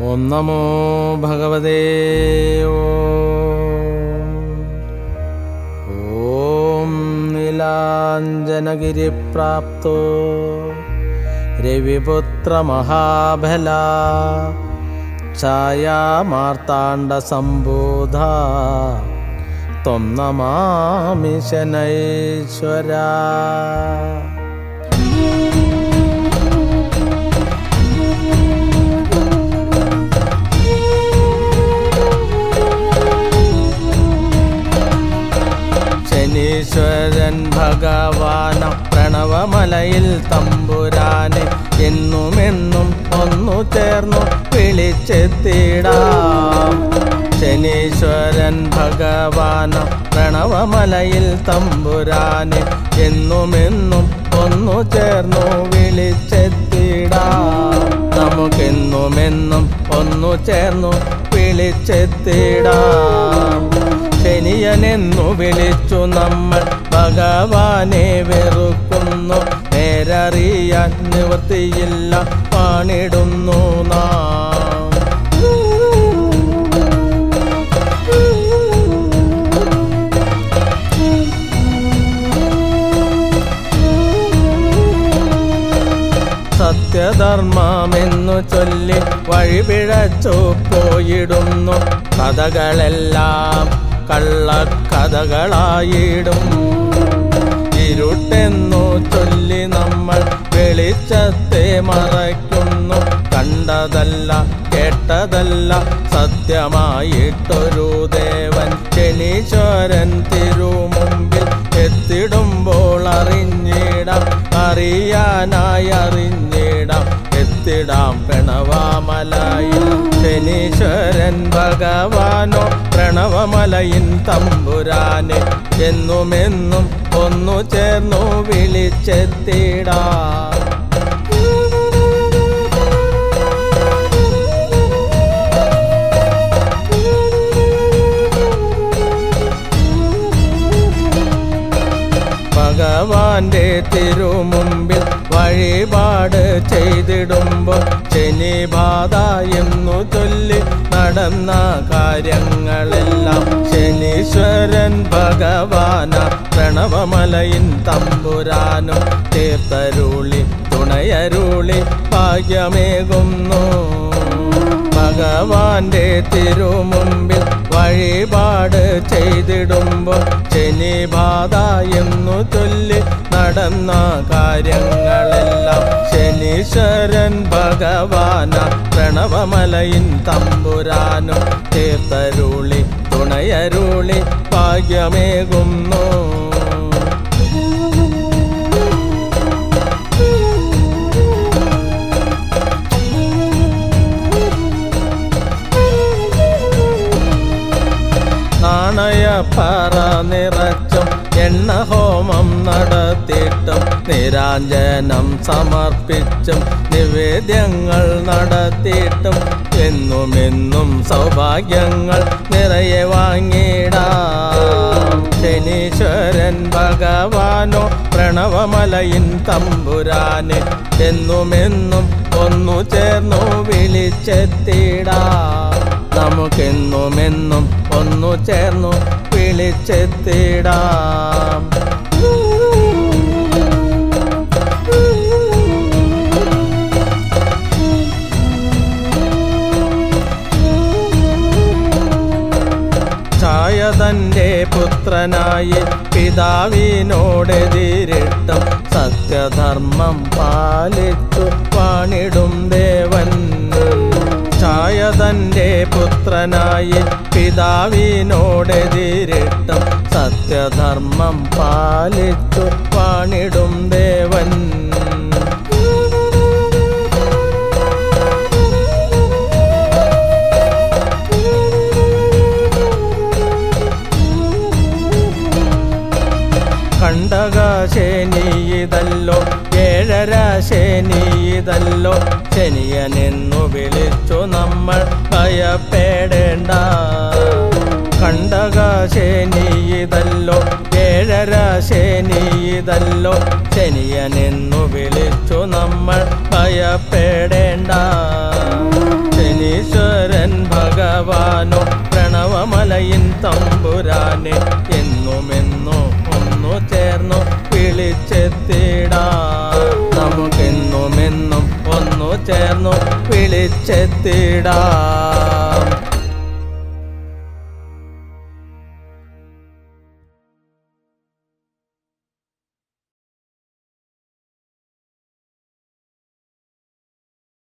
ഓം നമോ ഭഗവതേ ഓം നീലാഞ്ജനഗിരിപ്രാപ്തോ രവിപുത്ര മഹാബല ഛായാമാർത്താണ്ഡസംബോധ ത്വം നമാമി ശനൈശ്വരാ. ശനീശ്വരൻ ഭഗവാന പ്രണവമലയിൽ തമ്പുരാനെ എന്നുമെന്നും ഒന്നു ചേർന്നു വിളിച്ചെത്തിടാം. ശനീശ്വരൻ ഭഗവാന പ്രണവമലയിൽ തമ്പുരാനെ എന്നുമെന്നും ഒന്നു ചേർന്നു വിളിച്ചെത്തിടാം. നമുക്കെന്നുമെന്നും ഒന്നു ചേർന്നു വിളിച്ചെത്തിടാം. ശനിയനെന്നു വിളിച്ചു നമ്മൾ ഭഗവാനെ വെറുക്കുന്നു. നേരറിയാൻ നിവൃത്തിയില്ല പാണിടുന്നു നാം. സത്യധർമ്മമെന്നു ചൊല്ലി വഴിപിഴച്ചു പോയിടുന്നു. കഥകളെല്ലാം കള്ളക്കഥകളായിടും. ഇരുട്ടെന്നു ചൊല്ലി നമ്മൾ വെളിച്ചത്തെ മറയ്ക്കുന്നു. കണ്ടതല്ല കേട്ടതല്ല സത്യമായിട്ടൊരു ദേവൻ ശനീശ്വരൻ തിരുമുമ്പിൽ എത്തിടുമ്പോൾ അറിഞ്ഞിടാം. അറിയാനായി അറിഞ്ഞിടാം എത്തിടാം പ്രണവമലയിൽ. ശനീശ്വരൻ ഭഗവാനോ പ്രണവമലയിൻ തമ്പുരാനെ എന്നുമെന്നും ഒന്നു ചേർന്നു വിളിച്ചെത്തിടാം. ഭഗവാന്റെ തിരുമുമ്പിൽ വഴിപാട് ചെയ്തിടുമ്പോൾ ശനിബാധ എന്നു ചൊല്ലി നടന്ന കാര്യങ്ങളെല്ലാം ശനീശ്വരൻ ഭഗവാന പ്രണവമലയിൻ തമ്പുരാനും തീർത്തരുളി തുണയരുളി ഭാഗ്യമേകുന്നു. ഭഗവാന്റെ തിരുമുമ്പിൽ വഴിപാട് ചെയ്തിടുമ്പോൾ ശനിബാധ എന്നു ചൊല്ലി നടന്ന കാര്യങ്ങളെല്ലാം ശനീശ്വരൻ ഭഗവാന പ്രണവമലയിൻ തമ്പുരാനും തീർത്തരുളി തുണയരുളി ഭാഗ്യമേകുന്നു. നാണയപ്പറ നിറച്ചും എണ്ണഹോമം നടത്തിയിട്ടും നിരാഞ്ജനം സമർപ്പിച്ചും നിവേദ്യങ്ങൾ നടത്തിയിട്ടും എന്നുമെന്നും സൗഭാഗ്യങ്ങൾ നിറയെ വാങ്ങിടാം. ശനീശ്വരൻ ഭഗവാനോ പ്രണവമലയിൻ തമ്പുരാനെ എന്നുമെന്നും ഒന്നു ചേർന്നു വിളിച്ചെത്തിടാം. നമുക്കെന്നുമെന്നും ഒന്നു ചേർന്നു വിളിച്ചെത്തിടാം. ഛായതന്റെ പുത്രനായി പിതാവിനോടെതിരിട്ടും സത്യധർമ്മം പാലിച്ചു പാണിടും ദേവൻ. ഛായതന്റെ പുത്രനായി പിതാവിനോടെതിരിട്ടും സത്യധർമ്മം പാലിച്ചു പാണിടും ദേവൻ. കണ്ടകശനിയിതല്ലോ ഏഴര ശനിയിതല്ലോ ശനിയനെന്നു വിളിച്ചു നമ്മൾ ഭയപ്പെടേണ്ട. കണ്ടകശനിയിതല്ലോ ഏഴര ശനിയിതല്ലോ ശനിയനെന്നു വിളിച്ചു നമ്മൾ ഭയപ്പെടേണ്ട. ശനീശ്വരൻ ബലവാനോ പ്രണവമലയിൻ തമ്പുരാനെ എന്നുമെന്നും ഒന്നു ചേർന്നു വിളിച്ചെത്തിടാം നമുക്കെന്നുമെന്നും ഒന്നു ചേർന്നു വിളിച്ചെത്തിടാം